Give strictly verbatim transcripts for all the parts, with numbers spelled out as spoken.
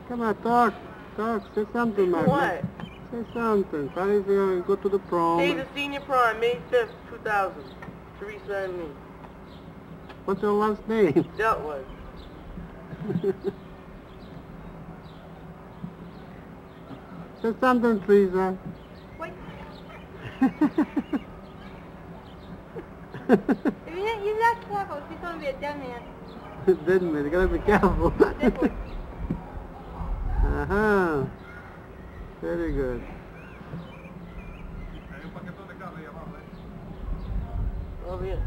Come on, talk. Talk. Say something, Magna. What? Say something. Finally, you go to the prom. Day the senior prom, May fifth, two thousand. Teresa and me. What's your last name? That was. Say something, Teresa. Wait. If you use that careful, she's going to be a dead man. Didn't it? You gotta be careful. Uh-huh. Very good. Over here.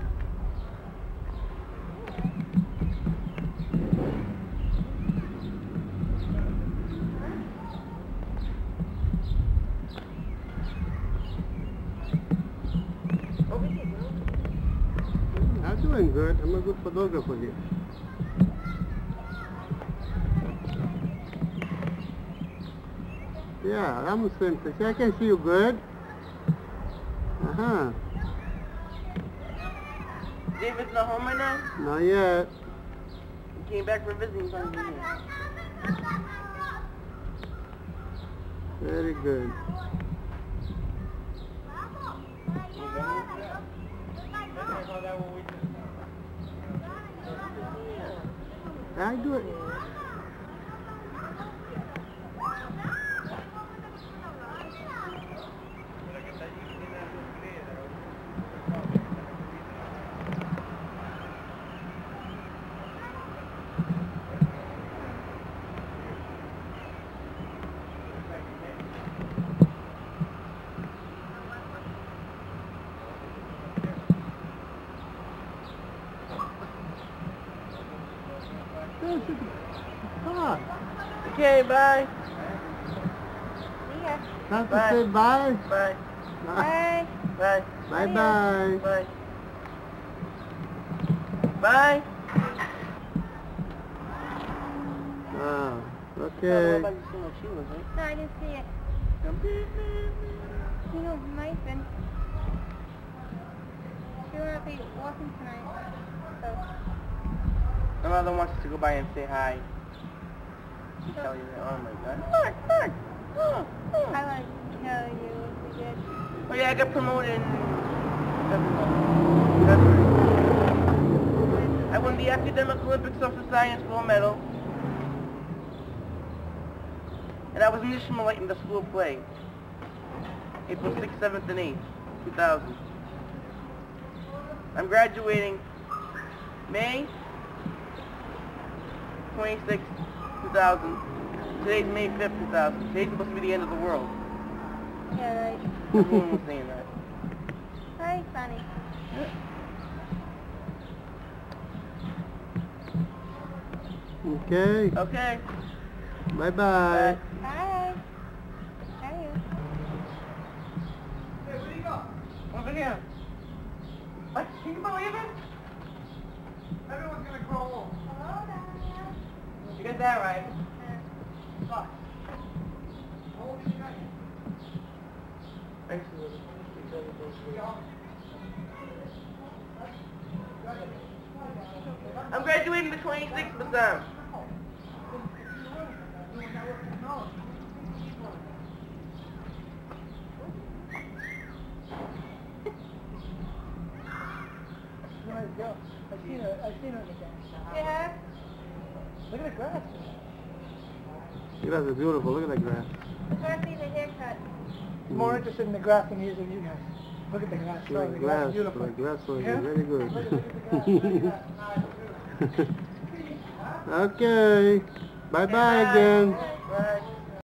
Over here, bro. I'm doing good. I'm a good photographer here. Yeah, I'm simple. See, I can see you good. Uh-huh. David's not home right now? Not yet. He came back for visiting time. Very good. I do it. Okay, bye. See ya. Have to Bye. say bye. Bye. Bye. Bye. Bye bye. Bye. Bye. Ah, Oh, okay. what about you seeing what she was, right? No, I didn't see it. You know, might have been. She won't be walking tonight. So, My mother wants us to go by and say hi. She tell you that. Oh my god. Look, look. Oh, oh. I want to tell you what we did. Oh yeah, I got promoted in February. February. I won the Academic Olympic Social Science Gold Medal. And I was Nishmalite in the school play. April sixth, seventh, and eighth, two thousand. I'm graduating May twenty-sixth, two thousand. Today's May fifth, two thousand. Today's supposed to be the end of the world. Yeah, right. Everyone was saying that. Very funny. Okay. Okay. Bye bye. Bye. How are you? Hey, where do you go? Over here. What? Can you believe it? Everyone's gonna grow old. Hello, Dad. You got that right. Uh, Fuck. How old is you guys? Thanks for the... I'm graduating the twenty-sixth of Sam. I've seen her, I've seen her in the dance. yeah. Look at the grass. Grass is beautiful. Look at that grass. The first needs a haircut. I'm more interested in the grass than he is in you guys. Look at the grass. Look Oh, at the the grass grass. is beautiful. The grass was Yeah? very good. Look at, look at the grass. Look at the grass. Okay. Bye bye again.